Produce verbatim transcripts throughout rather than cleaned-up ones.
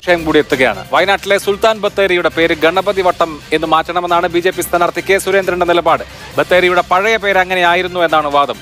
വിഷയം കൂടി എത്തുകയാണ്. വയനാട്ടിലെ സുൽത്താൻ ബത്തേരിയുടെ പേര് ഗണപതി വട്ടം എന്ന് മാറ്റണമെന്നാണ് ബി ജെ പി സ്ഥാനാർത്ഥി കെ സുരേന്ദ്രന്റെ നിലപാട്. ബത്തേരിയുടെ പഴയ പേര് അങ്ങനെയായിരുന്നു എന്നാണ് വാദം.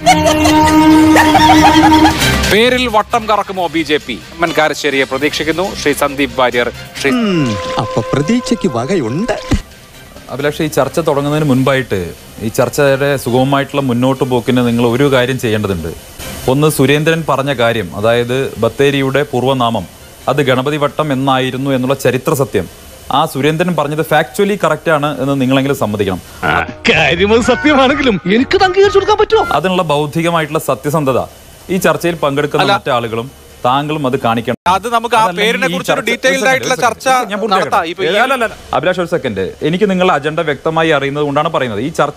പേരിൽ വട്ടം കറക്കുമോ B J P? M N കാരശ്ശേരിയെ പ്രതീക്ഷിക്കുന്നു ശ്രീ സന്ദീപ് വാര്യർ. ശ്രീ അപ്പൊ പ്രതീക്ഷയ്ക്ക് വകയുണ്ട്. അഭിലാഷ്, ഈ ചർച്ച തുടങ്ങുന്നതിന് മുൻപായിട്ട് ഈ ചർച്ചയുടെ സുഗമമായിട്ടുള്ള മുന്നോട്ട് പോക്കിന് നിങ്ങൾ ഒരു കാര്യം ചെയ്യേണ്ടതുണ്ട്. ഒന്ന്, സുരേന്ദ്രൻ പറഞ്ഞ കാര്യം, അതായത് ബത്തേരിയുടെ പൂർവ്വനാമം അത് ഗണപതി വട്ടം എന്നായിരുന്നു എന്നുള്ള ചരിത്ര സത്യം, ആ സുരേന്ദ്രൻ പറഞ്ഞത് ഫാക്ച്വലി കറക്റ്റ് ആണ് എന്ന് നിങ്ങളെങ്കിലും സമ്മതിക്കണം. സത്യമാണെങ്കിലും എനിക്ക് അംഗീകരിച്ചു കൊടുക്കാൻ പറ്റുമോ? അതിനുള്ള ബൗദ്ധികമായിട്ടുള്ള സത്യസന്ധത ഈ ചർച്ചയിൽ പങ്കെടുക്കുന്ന മറ്റാളുകളും താങ്കളും അത് കാണിക്കണം. അത് നമുക്ക് ആ പേരിനെ കുറിച്ച് ഡീറ്റെയിൽഡ് ആയിട്ടുള്ള ചർച്ച നടത്താം. അഭിലാഷ്, ഒരു സെക്കൻഡ്, എനിക്ക് നിങ്ങളുടെ അജണ്ട വ്യക്തമായി അറിയുന്നത് കൊണ്ടാണ് പറയുന്നത്. ഈ ചർച്ച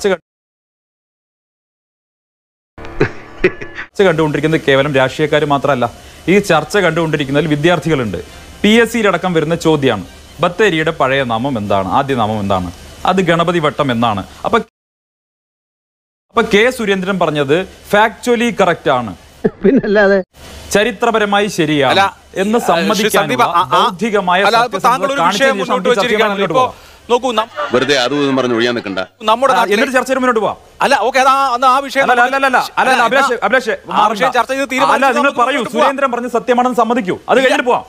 കണ്ടുകൊണ്ടിരിക്കുന്നത് കേവലം രാഷ്ട്രീയക്കാർ മാത്രമല്ല, ഈ ചർച്ച കണ്ടുകൊണ്ടിരിക്കുന്നതിൽ വിദ്യാർത്ഥികളുണ്ട്. പി എസ് സിയിലടക്കം വരുന്ന ചോദ്യമാണ്, ബത്തേരിയുടെ പഴയ നാമം എന്താണ്, ആദ്യ നാമം എന്താണ്? അത് ഗണപതി വട്ടം എന്നാണ്. അപ്പൊ അപ്പൊ കെ സുരേന്ദ്രൻ പറഞ്ഞത് ഫാക്ച്വലി കറക്റ്റ് ആണ്, പിന്നല്ലാതെ ചരിത്രപരമായി ശരിയാണ് എന്ന് സമ്മതിക്കാനുള്ള ബൗദ്ധികമായ നോക്കൂ, വെറുതെ അതും പറഞ്ഞു ഒഴിയാൻ നിൽക്കണ്ട. നമ്മുടെ എന്നിട്ട് ചർച്ചയിൽ മുന്നോട്ട് പോവാം. അല്ല, ഓക്കെ, ആ വിഷയം നിങ്ങൾ പറയൂ, സുരേന്ദ്രൻ പറഞ്ഞ സത്യമാണെന്ന് സമ്മതിക്കൂ, അത് കഴിഞ്ഞിട്ട് പോവാം.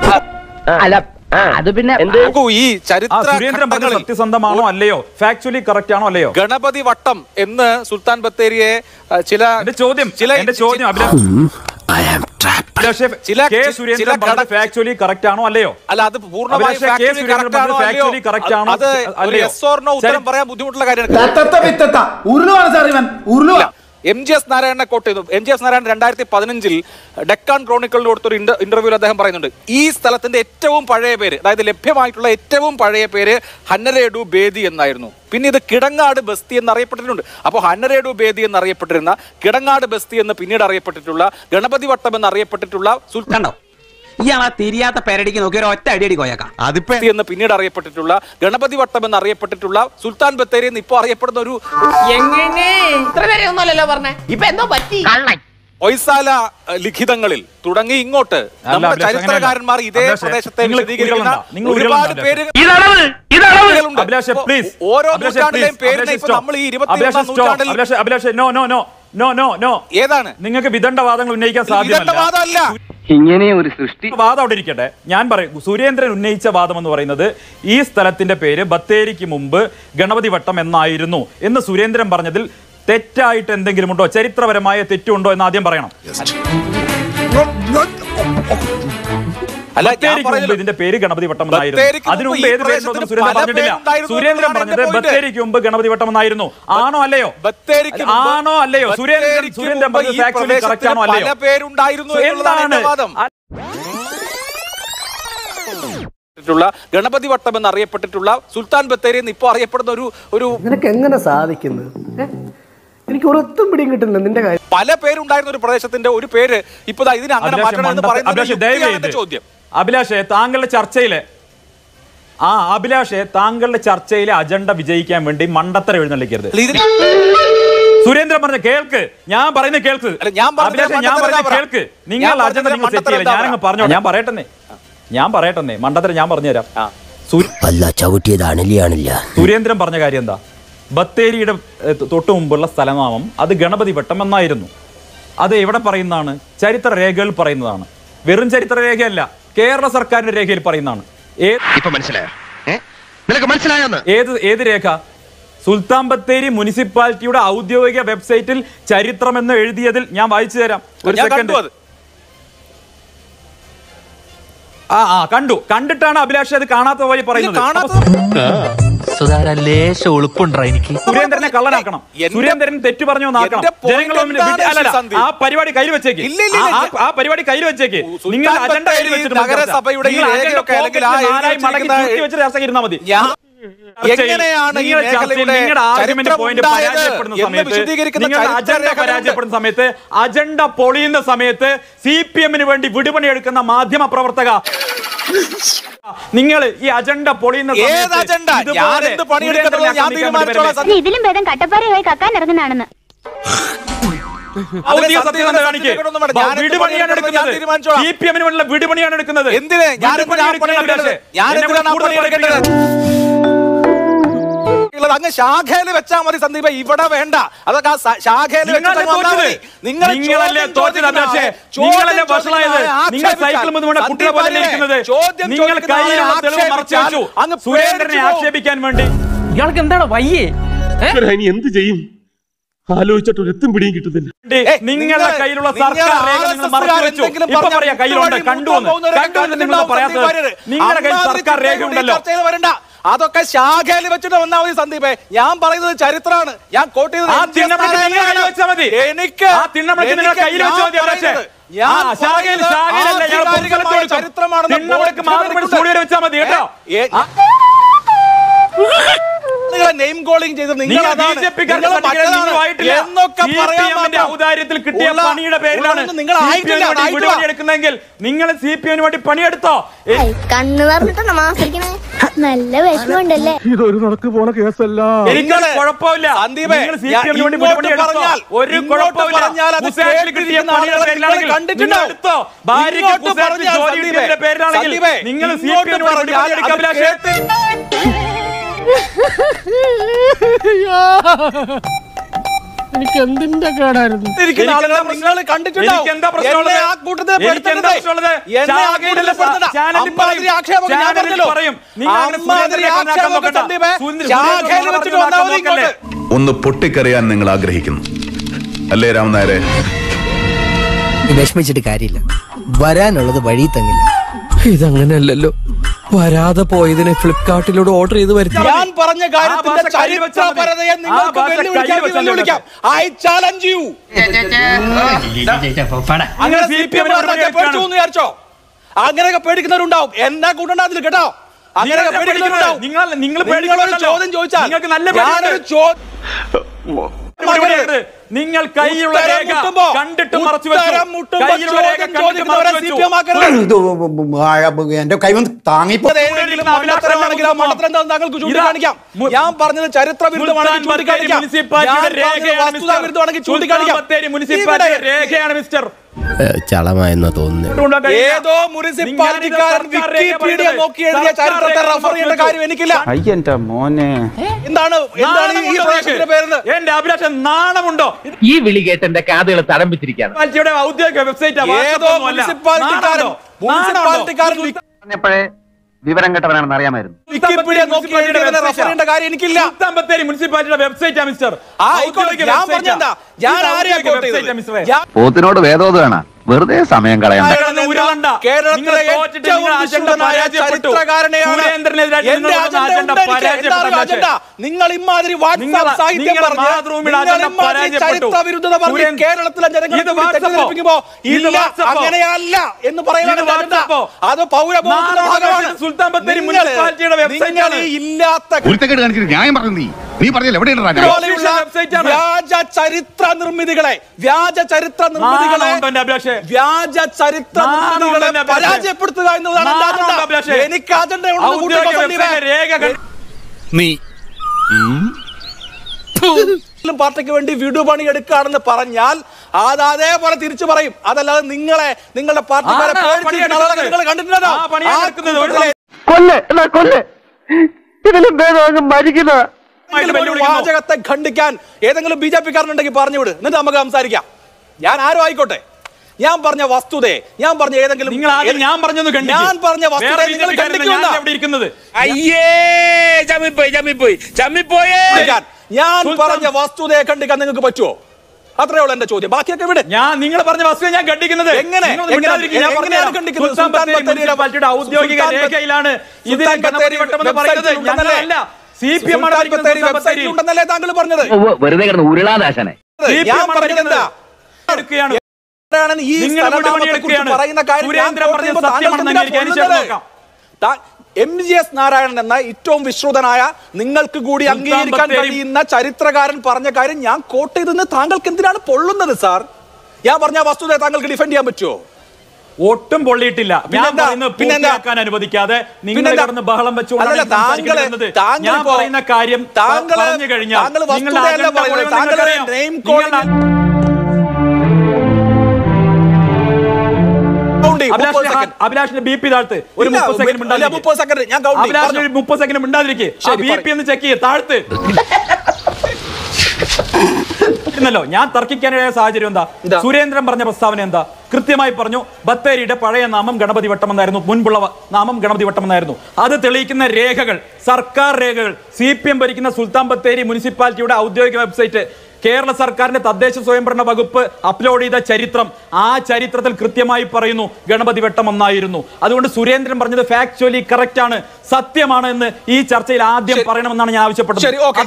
അത് പിന്നെ ഈ സുരേന്ദ്രൻ പറഞ്ഞ സത്യസന്ധമാണോ അല്ലയോ, ഫാക്ച്വലി കറക്റ്റ് ആണോ അല്ലയോ? ഗണപതി വട്ടം എന്ന് സുൽത്താൻ ബത്തേരിയെ ചില ചോദ്യം ചില എന്റെ ചോദ്യം ഫാക്ച്വലി കറക്റ്റ് ആണോ അല്ലയോ? അല്ല, അത് പൂർണ്ണമായി ഉത്തരം പറയാൻ ബുദ്ധിമുട്ടുള്ള കാര്യമാണ്. എം ജി എസ് നാരായണനെ കോട്ട് ചെയ്തു. എം ജി എസ് നാരായണൻ രണ്ടായിരത്തി പതിനഞ്ചിൽ ഡെക്കാൻ ക്രോണിക്കലിന് കൊടുത്തൊരു ഇന്റർവ്യൂവിൽ അദ്ദേഹം പറയുന്നുണ്ട്, ഈ സ്ഥലത്തിന്റെ ഏറ്റവും പഴയ പേര്, അതായത് ലഭ്യമായിട്ടുള്ള ഏറ്റവും പഴയ പേര് ഹന്നരേഡു ബേദി എന്നായിരുന്നു. പിന്നെ ഇത് കിടങ്ങാട് ബസ്തി എന്നറിയപ്പെട്ടിട്ടുണ്ട്. അപ്പോൾ ഹന്നരേഡു ബേദി എന്നറിയപ്പെട്ടിരുന്ന കിടങ്ങാട് ബസ്തി എന്ന് പിന്നീട് അറിയപ്പെട്ടിട്ടുള്ള ഗണപതി വട്ടം എന്നറിയപ്പെട്ടിട്ടുള്ള സുൽത്താൻ തിരിയാത്ത പേരടിക്ക് നോക്കി ഒറ്റ അടിയടി കോയക്കാം എന്ന് പിന്നീട് അറിയപ്പെട്ടിട്ടുള്ള ഗണപതി വട്ടം എന്നറിയപ്പെട്ടിട്ടുള്ള സുൽത്താൻ ബത്തേരി എന്ന് ഇപ്പോൾ അറിയപ്പെടുന്ന ഒരു ഒയ്സാല ലിഖിതങ്ങളിൽ തുടങ്ങി ഇങ്ങോട്ട് നമ്മുടെ ചരിത്രകാരന്മാർ ഇതേ പ്രദേശത്തെ വിശദീകരിക്കുന്ന ഒരുപാട് പേരുകൾ, ഓരോ നൂറ്റാണ്ടിലെയും പേരിനെ ഇപ്പൊ നമ്മൾ ഈ ഇരുപത്തിയൊന്നാം നൂറ്റാണ്ടിൽ ഏതാണ് നിങ്ങൾക്ക് വിദണ്ഡവാദങ്ങൾ ഉന്നയിക്കാൻ സാധ്യമല്ല. ഇങ്ങനെ ഒരു സൃഷ്ടി വാദം അവിടെ ഇരിക്കട്ടെ. ഞാൻ പറയും, സുരേന്ദ്രൻ ഉന്നയിച്ച വാദം എന്ന് പറയുന്നത് ഈ സ്ഥലത്തിന്റെ പേര് ബത്തേരിക്ക് മുമ്പ് ഗണപതി വട്ടം എന്നായിരുന്നു എന്ന് സുരേന്ദ്രൻ പറഞ്ഞതിൽ തെറ്റായിട്ട് എന്തെങ്കിലും ഉണ്ടോ, ചരിത്രപരമായ തെറ്റുണ്ടോ എന്ന് ആദ്യം പറയണം. ഇതിന്റെ പേര് ഗണപതി വട്ടം എന്നായിരുന്നു. അതിനു മുമ്പ് ഏത് പേരുണ്ടെന്ന് സുരേന്ദ്രൻ പറഞ്ഞിട്ടില്ല. സുരേന്ദ്രൻ പറഞ്ഞത് ബത്തേരിക്ക് മുമ്പ് ഗണപതി വട്ടം എന്നായിരുന്നു. ആണോ അല്ലയോ? ആണോ അല്ലയോ? സുരേന്ദ്രൻ സുരേന്ദ്രൻ പറഞ്ഞത് ഫാക്ച്വലി കറക്റ്റ് ആണോ അല്ലയോ? എന്താണ് ഗണപതി വട്ടം എന്ന് അറിയപ്പെട്ടിട്ടുള്ള സുൽത്താൻ ബത്തേരി എന്ന് ഇപ്പൊ അറിയപ്പെടുന്ന ഒരു ഒരു നിനക്ക് എങ്ങനെ സാധിക്കുന്നു? എനിക്ക് ഒരൊത്തും പിടിയും കിട്ടുന്നില്ല നിന്റെ കാര്യം. പല പേരുണ്ടായിരുന്ന ഒരു പ്രദേശത്തിന്റെ ഒരു പേര് ഇപ്പൊ ഇതിന് അങ്ങനെ മാറ്റണം എന്ന് പറയുന്നത് ചോദ്യം. അഭിലാഷേ, താങ്കളുടെ ചർച്ചയിലെ ആ അഭിലാഷേ താങ്കളുടെ ചർച്ചയിലെ അജണ്ട വിജയിക്കാൻ വേണ്ടി മണ്ടത്തരം എഴുന്നള്ളിക്കരുത്. സുരേന്ദ്രൻ പറഞ്ഞ കേൾക്ക്, ഞാൻ പറയുന്നത് കേൾക്ക്, ഞാൻ പറയുന്നത് കേൾക്ക്. നിങ്ങൾ അജണ്ട നിങ്ങൾ സെറ്റ് ചെയ്യില്ല, ഞാനങ്ങ് പറഞ്ഞോ. ഞാൻ പറയട്ടെ ഞാൻ പറയട്ടെ മണ്ടത്തരം ഞാൻ പറഞ്ഞുതരാം. സുരേന്ദ്രൻ പറഞ്ഞ കാര്യം എന്താ? ബത്തേരിയുടെ തൊട്ടു മുമ്പുള്ള സ്ഥലനാമം അത് ഗണപതി വട്ടം എന്നായിരുന്നു. അത് എവിടെ പറയുന്നതാണ്? ചരിത്ര രേഖകൾ പറയുന്നതാണ്. വെറും ചരിത്ര രേഖയല്ല, കേരള സർക്കാരിന്റെ രേഖയിൽ പറയുന്നതാണ്. ഏത് ഏത് രേഖ? സുൽത്താൻ ബത്തേരി മുനിസിപ്പാലിറ്റിയുടെ ഔദ്യോഗിക വെബ്സൈറ്റിൽ ചരിത്രം എന്ന് എഴുതിയതിൽ ഞാൻ വായിച്ചു തരാം. ഒരു സെക്കൻഡ്. ആ ആ കണ്ടു കണ്ടിട്ടാണ് അഭിലാഷ് അത് കാണാത്ത വഴി പറയുന്നത്. സുരേന്ദ്രനെ കള്ളനാക്കണം, സുരേന്ദ്രൻ തെറ്റു പറഞ്ഞു എന്നാക്കണം. ജനങ്ങളൊന്നും ആ പരിപാടി കയ്യിൽ വെച്ചേക്ക്, ആ പരിപാടി കയ്യിൽ വെച്ചേക്ക്. നിങ്ങൾ അജണ്ട കയ്യിൽ വെച്ചിട്ട് ചർച്ച ഇരുന്നാൽ മതി. പരാജയപ്പെടുന്ന സമയത്ത്, അജണ്ട പൊളിയുന്ന സമയത്ത് സി പി എമ്മിന് വേണ്ടി വിടുപണി എടുക്കുന്ന മാധ്യമ പ്രവർത്തക, നിങ്ങൾ ഈ അജണ്ട പൊളിയുന്ന ഇതിലും ഭേദം കട്ടപ്പാറയായി കക്കാൻ ഇറങ്ങുന്നതാണെന്ന് ഔദ്യോഗിക സത്യസന്ധത കാണിക്ക്. വിടുപണിയാണ് എടുക്കുന്നത്. സി പി എമ്മിന് വേണ്ടിയുള്ള വിടുപണിയാണ് എടുക്കുന്നത്. എന്തിന് അങ്ങ് ശാഖയിൽ വെച്ചാ മതി സന്ദീപ്, ഇവിടെ വേണ്ട. അതൊക്കെ ശാഖയിൽ നിങ്ങളല്ലേ തോറ്റത് അഭിലാഷേ? നിങ്ങളല്ലേ വഷളായത്? നിങ്ങൾ സൈക്കിൾ മുതൽ കുട്ടിയെ പോലെ ഇരിക്കുന്നത്. നിങ്ങൾ കയ്യിലുള്ള തെളിവ് മറച്ചു വെച്ചു സുരേന്ദ്രനെ ആക്ഷേപിക്കാൻ വേണ്ടി. ഇയാൾക്ക് എന്താണ് വയ്യേ? എന്ത് ചെയ്യും ആലോചിച്ചിട്ട് ഒരു എത്തും പിടിയും കിട്ടുന്നില്ല. നിങ്ങളുടെ കയ്യിലുള്ള സർക്കാർ രേഖ നിങ്ങൾ മറച്ചു വെച്ചു. ഇപ്പൊ പറയാ കയ്യിലുണ്ട്, കണ്ടുവന്ന് കണ്ടുവന്ന് നിങ്ങൾ പറയാത്തത്. നിങ്ങളുടെ കയ്യിൽ സർക്കാർ രേഖ ഉണ്ടല്ലോ. അതൊക്കെ ശാഖയിൽ വെച്ചിട്ട് വന്നാൽ മതി സന്ദീപേ. ഞാൻ പറയുന്നത് ചരിത്രമാണ്. ഞാൻ കോട്ട് ചെയ്തത് എനിക്ക് നെയിം കോളിംഗ് ചെയ്ത് നിങ്ങൾ ഔദാര്യത്തിൽ കിട്ടിയ പണിയുടെ പേരിലാണ് എടുക്കുന്നെങ്കിൽ നിങ്ങൾ സി പി എമ്മിന് വേണ്ടി പണിയെടുത്തോ? കണ്ണു പറഞ്ഞിട്ട് മാസിക്കണേ നല്ല വിഷമമുണ്ടല്ലേ? ഇതൊരു നടക്ക് പോണ കേസല്ല. എനിക്കത് കുഴപ്പമില്ല. നിങ്ങൾ സി പി എമ്മിന് വേണ്ടി പണിയെടുത്തോ? ഒരു കുഴപ്പമില്ല. കിട്ടിയ പണിയുടെ പേരിലാണെങ്കിൽ നിങ്ങൾ എടുത്തോ. ഭാര്യയ്ക്ക് ജോലി കിട്ടിയതിന്റെ പേരിലാണെങ്കിൽ നിങ്ങൾ സി പി എമ്മിന് വേണ്ടി പണിയെടുക്കാം. എനിക്ക് എന്തിന്റെ കേടായിരുന്നു? നിങ്ങൾ കണ്ടിട്ടുണ്ടാവും. ഒന്ന് പൊട്ടിക്കറിയാൻ നിങ്ങൾ ആഗ്രഹിക്കുന്നു അല്ലേ രാമൻ നായരെ? വിഷമിച്ചിട്ട് കാര്യമില്ല, വരാനുള്ളത് വഴി തങ്ങില്ല. ഇതങ്ങനെയല്ലല്ലോ, വരാതെ പോയതിനെ ഫ്ലിപ്കാർട്ടിലൂടെ ഓർഡർ ചെയ്ത് വരുത്തി. ഞാൻ പറഞ്ഞ കാര്യത്തിന്റെ ചരിത്രപരതയെ നിങ്ങൾക്ക് വെല്ലുവിളിക്കാം. I challenge you. അങ്ങനെ സി പി എം പേടിച്ചു എന്ന് വിചാരിച്ചോ? അങ്ങനെയൊക്കെ പേടിക്കുന്നവരുണ്ടാവും. എന്നെ കൂട്ടണ്ട അതിൽ കേട്ടോ. അങ്ങനെയൊക്കെ പേടിക്കുന്നവരുണ്ടാവും. നിങ്ങൾ ചോദ്യം ചോദിച്ചാൽ ഞാനൊരു ചോദ്യം നിങ്ങൾ കയ്യിലുള്ള രേഖ കണ്ടിട്ട് മറച്ചു വെച്ചു. കയ്യിലുള്ള രേഖ കണ്ടിട്ട് മറച്ചു വെച്ചു. എന്റെ കൈവന്ന് താങ്ങിപ്പോ ഞാൻ പറഞ്ഞത് ചരിത്ര വിരുദ്ധമാണെങ്കിൽ മുനിസിപ്പാലിറ്റി രേഖയാണ് മിസ്റ്റർ. ചളമായെന്നാ തോന്നുന്നു. ഏതോ മുനിസിപ്പാലിറ്റിക്കാരൻ വിക്കിപീഡിയ നോക്കി എഴുതിയ ചരിത്രത്തെ റഫർ ചെയ്യേണ്ട കാര്യം എനിക്കില്ല. അയ്യന്റെ മോനെ, എന്താണ് എന്താണ് ഈ പ്രദേശത്തിന്റെ പേര്? എന്റെ അഭിലാഷം നാണമുണ്ടോ? ഈ വിളി കേട്ട് എന്റെ കാതുകൾ തടംപിച്ചിരിക്കുകയാണ്. മുനിസിപ്പാലിറ്റിയുടെ ഔദ്യോഗിക വെബ്സൈറ്റ് ഏതോ മുനിസിപ്പാലിറ്റിക്കാരൻ മുനിസിപ്പാലിറ്റിക്കാരൻ പറഞ്ഞപ്പോഴേ വിവരം കേട്ടവരാണെന്ന് അറിയാമായിരുന്നു. വിക്കിപീഡിയ നോക്കി എഴുതിയതിനെ റഫർ ചെയ്യേണ്ട കാര്യം എനിക്കില്ല. ബത്തേരി മുനിസിപ്പാലിറ്റിയുടെ വെബ്സൈറ്റാ മിസ്റ്റർ. ഞാൻ പറഞ്ഞെന്താ, ഞാൻ ആരെയാ കോട്ട് ചെയ്തത്? പോത്തിനോട് വേദോദാണ്, വെറുതെ സമയം കളയണ്ട. കേരളത്തിലെ ഏറ്റവും വിശുദ്ധമായ ചരിത്രകാരനെയാണ് എന്റെ അജണ്ട. നിങ്ങൾ ഇമാതിരി വാട്സാപ്പ് സാഹിത്യം പറഞ്ഞ് ചരിത്ര വിരുദ്ധത പറഞ്ഞ് കേരളത്തിലെ ജനങ്ങളെ തെറ്റിദ്ധരിപ്പിക്കുമ്പോ ഇല്ല അങ്ങനെയല്ല എന്ന് പറയുന്നത് അത് പൗരബോധത്തിന്റെ ഭാഗമാണ്. സുൽത്താൻ ബത്തേരി മുനിസിപ്പാലിറ്റിയുടെ വെബ്സൈറ്റ് ഇല്ലാത്ത ന്യായം പറഞ്ഞു നീ പറഞ്ഞില്ല വ്യാജ ചരിത്ര നിർമ്മിതികളെ വ്യാജ ചരിത്ര നിർമ്മിതികളെ വ്യാജ ചരിത്ര നിർമ്മിതികളെ പരാജയപ്പെടുത്തുക എന്നതാണ് എനിക്ക് അജണ്ട. നീ പാർട്ടിക്ക് വേണ്ടി വിടുപണി എടുക്കുകയാണെന്ന് പറഞ്ഞാൽ അത് അതേപോലെ തിരിച്ചു പറയും. അതല്ലാതെ നിങ്ങളെ നിങ്ങളുടെ പാർട്ടിക്കാരെ നിങ്ങൾ കണ്ടിട്ടുണ്ടോ? വാചകത്തെ ഖണ്ഡിക്കാൻ ഏതെങ്കിലും ബി ജെ പി കാരനുണ്ടെങ്കിൽ പറഞ്ഞുവിട്, എന്നിട്ട് നമുക്ക് സംസാരിക്കാം. ഞാൻ ആരും ആയിക്കോട്ടെ, ഞാൻ പറഞ്ഞ വസ്തുതയെ ഞാൻ പറഞ്ഞ ഏതെങ്കിലും ഞാൻ പറഞ്ഞത് ഞാൻ പറഞ്ഞ വസ്തുത നിങ്ങൾ കണ്ടിരിക്കുന്നത് ഞാൻ പറഞ്ഞ വസ്തുതയെ കണ്ടിക്കാൻ നിങ്ങൾക്ക് പറ്റുമോ? അത്രേ ഉള്ളൂ എന്റെ ചോദ്യം. ബാക്കിയൊക്കെ ഇവിടെ ഞാൻ നിങ്ങൾ പറഞ്ഞ വസ്തുത ഞാൻ കണ്ടിക്കുന്നത് എങ്ങനെ ഔദ്യോഗിക രേഖയിലാണ്. ഇത് പറയുന്നത് ഞങ്ങളല്ല, സി പി എം ഉണ്ടെന്നല്ലേ താങ്കൾ പറഞ്ഞത്? വെറുതെ കിടന്ന് ഉരുളാദാശനെ ഞാൻ പറഞ്ഞത് എന്താ ഈ പറയുന്ന കാര്യം എം ജി എസ് നാരായണൻ എന്ന ഏറ്റവും വിശ്രുതനായ നിങ്ങൾക്ക് കൂടി അംഗീകരിക്കാൻ കഴിയുന്ന ചരിത്രകാരൻ പറഞ്ഞ കാര്യം ഞാൻ കോട്ട് ചെയ്തെന്ന് താങ്കൾക്ക് എന്തിനാണ് പൊള്ളുന്നത് സാർ? ഞാൻ പറഞ്ഞ വസ്തുത താങ്കൾക്ക് ഡിഫെൻഡ് ചെയ്യാൻ പറ്റുമോ? ഒട്ടും പൊള്ളിയിട്ടില്ല. പൂർത്തിയാക്കാൻ അനുവദിക്കാതെ നിങ്ങൾ കിടന്ന് ബഹളം വെച്ചുകൊണ്ടാണ് സംസാരിക്കുന്നത്. ഞാൻ പറയുന്ന കാര്യം പറഞ്ഞു കഴിഞ്ഞാൽ അഭിലാഷിന്റെ ബി പി താഴ്ത്ത് ഒരു മുപ്പത് സെക്കൻഡ് മുപ്പത് സെക്കൻഡ് ഞാൻ അഭിലാഷിന് ഒരു മുപ്പത് സെക്കൻഡ് മിണ്ടാതിരിക്കുക ബി പി ഒന്ന് ചെക്ക് ചെയ്യേ താഴ്ത്ത് ല്ലോ ഞാൻ തർക്കിക്കാനായ സാഹചര്യം എന്താ? സുരേന്ദ്രൻ പറഞ്ഞ പ്രസ്താവന എന്താ? കൃത്യമായി പറഞ്ഞു ബത്തേരിയുടെ പഴയ നാമം ഗണപതി വട്ടം എന്നായിരുന്നു, മുൻപുള്ള നാമം ഗണപതി വട്ടം എന്നായിരുന്നു. അത് തെളിയിക്കുന്ന രേഖകൾ, സർക്കാർ രേഖകൾ, സി പി എം ഭരിക്കുന്ന സുൽത്താൻ ബത്തേരി മുനിസിപ്പാലിറ്റിയുടെ ഔദ്യോഗിക വെബ്സൈറ്റ്, കേരള സർക്കാരിന്റെ തദ്ദേശ സ്വയംഭരണ വകുപ്പ് അപ്ലോഡ് ചെയ്ത ചരിത്രം, ആ ചരിത്രത്തിൽ കൃത്യമായി പറയുന്നു ഗണപതി വട്ടം എന്നായിരുന്നു. അതുകൊണ്ട് സുരേന്ദ്രൻ പറഞ്ഞത് ഫാക്ച്വലി കറക്റ്റ് ആണ്, സത്യമാണ് എന്ന് ഈ ചർച്ചയിൽ ആദ്യം പറയണമെന്നാണ് ഞാൻ ആവശ്യപ്പെട്ടത്.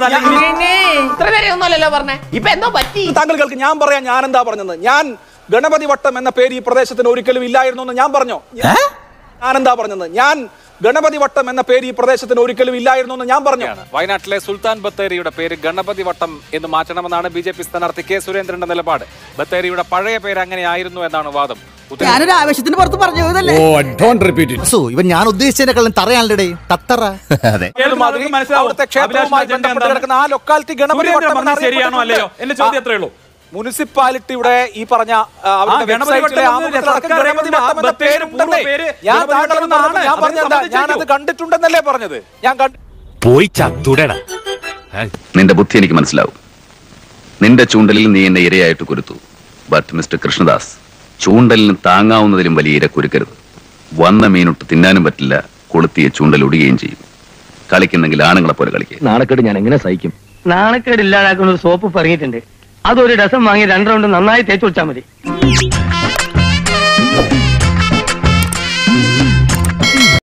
താങ്കൾക്ക് ഞാൻ പറയാം ഞാൻ എന്താ പറഞ്ഞത്. ഞാൻ ഗണപതി വട്ടം എന്ന പേര് ഈ പ്രദേശത്തിന് ഒരിക്കലും ഇല്ലായിരുന്നു എന്ന് ഞാൻ പറഞ്ഞു. ഞാൻ എന്താ പറഞ്ഞത്? ഞാൻ ഗണപതി വട്ടം എന്ന പേര് ഈ പ്രദേശത്തിന് ഒരിക്കലും ഇല്ലായിരുന്നു എന്ന് ഞാൻ പറഞ്ഞു. വയനാട്ടിലെ സുൽത്താൻ ബത്തേരിയുടെ പേര് ഗണപതി വട്ടം എന്ന് മാറ്റണമെന്നാണ് ബി ജെ പി സ്ഥാനാർത്ഥി കെ സുരേന്ദ്രന്റെ നിലപാട്. ബത്തേരിയുടെ പഴയ പേര് അങ്ങനെയായിരുന്നു എന്നാണ് വാദം. ഞാനൊരു ആവേശത്തിന് പുറത്ത് പറഞ്ഞു ഇവൻ ഞാൻ ഉദ്ദേശിച്ചതിനെക്കാളും തറയാണല്ലേ തത്തറ. അവിടുത്തെ ക്ഷേത്രവുമായി ബന്ധപ്പെട്ട് കിടക്കുന്ന ആ ലൊക്കാലിറ്റി ഗണപതി വട്ടം ശരിയാണോ അല്ലയോ എന്റെ ചോദ്യം എത്രയേ ഉള്ളൂ. മുനിസിപ്പാലിറ്റിയുടെ ഈ പറഞ്ഞ ഞാനത് കണ്ടിട്ടുണ്ടെന്നല്ലേ പറഞ്ഞത്. ഞാൻ പോയി ചത്തുടടാ. നിന്റെ ബുദ്ധി എനിക്ക് മനസ്സിലാവും. നിന്റെ ചൂണ്ടലിൽ നീ എന്നെ ഇരയായിട്ട് കുരുത്തു. ബട്ട് മിസ്റ്റർ കൃഷ്ണദാസ്, ചൂണ്ടലിന് താങ്ങാവുന്നതിലും വലിയ ഇര കുരുക്കരുത്. വന്ന മീനൊട്ട് തിന്നാനും പറ്റില്ല, കൊളുത്തിയ ചൂണ്ടൽ ഒടുകയും ചെയ്യും. കളിക്കുന്നെങ്കിൽ ആണുങ്ങളെ പോലെ കളിക്കുക. നാണക്കേട് ഞാൻ എങ്ങനെ സഹിക്കും? നാണക്കേട് ഇല്ലാതാക്കുന്ന സോപ്പ് പറഞ്ഞിട്ടുണ്ട്, അതൊരു ഡസം വാങ്ങി രണ്ട് റൗണ്ട് നന്നായി തേച്ചു വെച്ചാൽ മതി.